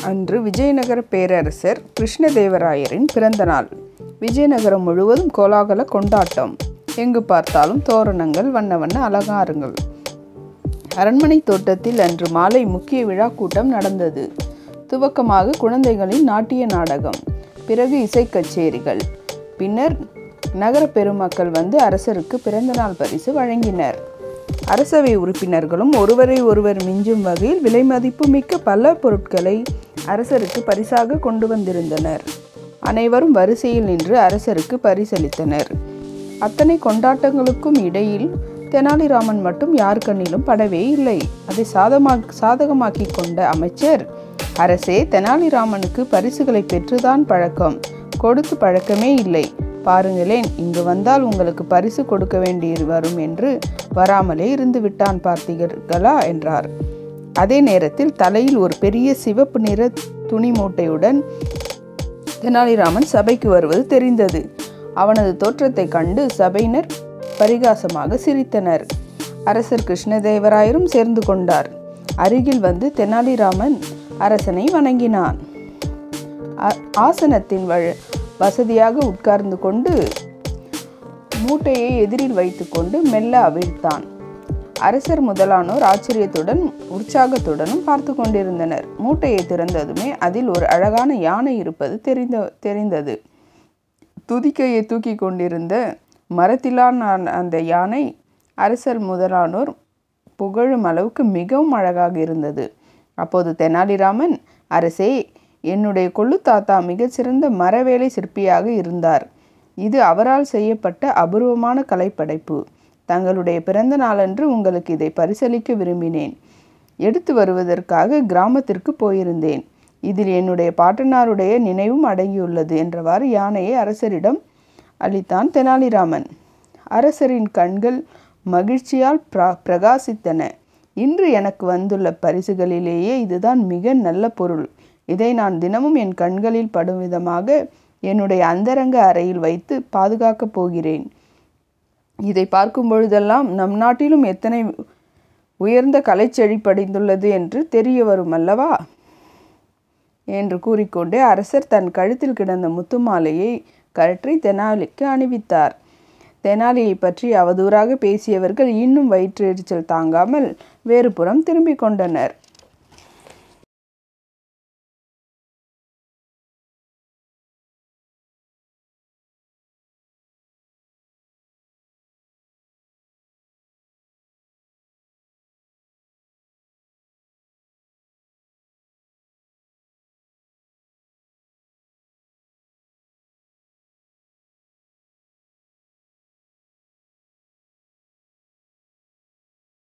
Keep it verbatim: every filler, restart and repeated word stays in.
அன்று விஜயநகர பேரரசர் கிருஷ்ணதேவராயரின் பிறந்த நாள். விஜயநகரம் முழுவதும் கோலாகல கொண்டாட்டம். எங்கு பார்த்தாலும் தோரணங்கள், வண்ண வண்ண அலங்காரங்கள். அரண்மனை தோட்டத்தில் அன்று மாலை முக்கிய விழா கூட்டம் நடந்தது. துவக்கமாக குழந்தைகளின் நாட்டிய நாடகம், பிறகு இசை கச்சேரிகள், பின்னர் நகர பெருமக்கள் வந்து அரசருக்கு பிறந்தநாள் பரிசு வழங்கினர். அரசவை உறுப்பினர்களும் ஒருவரை ஒருவர் மிஞ்சும் வகையில் விலை மதிப்பு மிக்க பல பொருட்களை அரசருக்கு பரிசாக கொண்டு வந்திருந்தனர். அனைவரும் வரிசையில் நின்று அரசருக்கு பரிசளித்தனர். அத்தனை கொண்டாட்டங்களுக்கும் இடையில் தெனாலிராமன் மட்டும் யார் கண்ணிலும் படவே இல்லை. அதை சாதமா சாதகமாக்கி கொண்ட அமைச்சர், அரசே, தெனாலிராமனுக்கு பரிசுகளை பெற்றுதான் பழக்கம், கொடுத்து பழக்கமே இல்லை. பாருங்களேன், இங்கு வந்தால் உங்களுக்கு பரிசு கொடுக்க வேண்டி வரும் என்று வராமலே இருந்து விட்டான் பார்த்தீர்களா என்றார். அதே நேரத்தில் தலையில் ஒரு பெரிய சிவப்பு நிற துணி மூட்டையுடன் தெனாலிராமன் சபைக்கு வருவது தெரிந்தது. அவனது தோற்றத்தை கண்டு சபையினர் பரிகாசமாக சிரித்தனர். அரசர் கிருஷ்ணதேவராயரும் சேர்ந்து கொண்டார். அருகில் வந்து தெனாலிராமன் அரசனை வணங்கினான். ஆசனத்தின் வ வசதியாக உட்கார்ந்து கொண்டு மூட்டையை எதிரில் வைத்து கொண்டு மெல்ல அவிழ்த்தான். அரசர் முதலானோர் ஆச்சரியத்துடன் உற்சாகத்துடனும் பார்த்து கொண்டிருந்தனர். மூட்டையை திறந்ததுமே அதில் ஒரு அழகான யானை இருப்பது தெரிந்த தெரிந்தது துதிக்கையை தூக்கி கொண்டிருந்த மரத்திலான அந்த யானை அரசர் முதலானோர் புகழும் அளவுக்கு மிகவும் அழகாக இருந்தது. அப்போது தெனாலிராமன், அரசே, என்னுடைய கொள்ளு தாத்தா மிகச்சிறந்த மரவேலை சிற்பியாக இருந்தார். இது அவரால் செய்யப்பட்ட அபூர்வமான கலைப்படைப்பு. தங்களுடைய பிறந்த நாளன்று உங்களுக்கு இதை பரிசளிக்க விரும்பினேன். எடுத்து வருவதற்காக கிராமத்திற்கு போயிருந்தேன். இதில் என்னுடைய பாட்டனாருடைய நினைவும் அடங்கியுள்ளது என்றவாறு யானையை அரசரிடம் அளித்தான் தெனாலிராமன். அரசரின் கண்கள் மகிழ்ச்சியால் பிரா பிரகாசித்தன. இன்று எனக்கு வந்துள்ள பரிசுகளிலேயே இதுதான் மிக நல்ல பொருள். இதை நான் தினமும் என் கண்களில் படும் விதமாக என்னுடைய அந்தரங்க அறையில் வைத்து பாதுகாக்கப் போகிறேன். இதை பார்க்கும் பொழுதெல்லாம் நம் நாட்டிலும் எத்தனை உயர்ந்த கலைச்செழி படிந்துள்ளது என்று தெரிய வரும் அல்லவா என்று கூறிக்கொண்டே அரசர் தன் கழுத்தில் கிடந்த முத்து மாலையை கழற்றி தெனாலிக்கு அணிவித்தார். தெனாலியை பற்றி அவதூறாக பேசியவர்கள் இன்னும் வயிற்று எரிச்சல் தாங்காமல் வேறு புறம் திரும்பிக் கொண்டனர்.